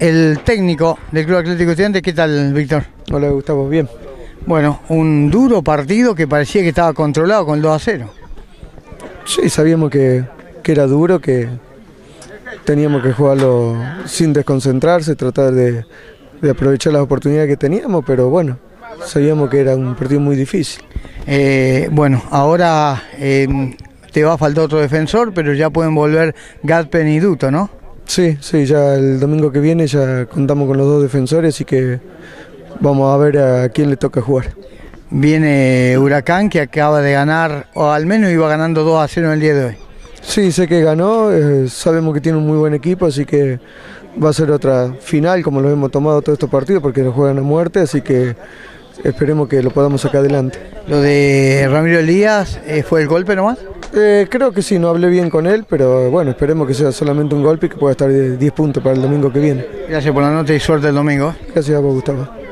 el técnico del Club Atlético Estudiantes. ¿Qué tal, Víctor? Hola, Gustavo, bien. Bueno, un duro partido que parecía que estaba controlado con el 2-0. Sí, sabíamos que era duro, que teníamos que jugarlo sin desconcentrarse, tratar de aprovechar las oportunidades que teníamos, pero bueno, sabíamos que era un partido muy difícil. Bueno, ahora te va a faltar otro defensor, pero ya pueden volver Gatpen y Duto, ¿no? Sí, ya el domingo que viene ya contamos con los dos defensores, así que vamos a ver a quién le toca jugar. Viene Huracán, que acaba de ganar, o al menos iba ganando 2-0 en el día de hoy. Sí, sé que ganó, sabemos que tiene un muy buen equipo, así que va a ser otra final como lo hemos tomado todos estos partidos, porque lo juegan a muerte, así que esperemos que lo podamos sacar adelante. Lo de Ramiro Elías, ¿fue el golpe nomás? Creo que sí, no hablé bien con él, pero bueno, esperemos que sea solamente un golpe y que pueda estar de 10 puntos para el domingo que viene. Gracias por la nota y suerte el domingo. Gracias a vos, Gustavo.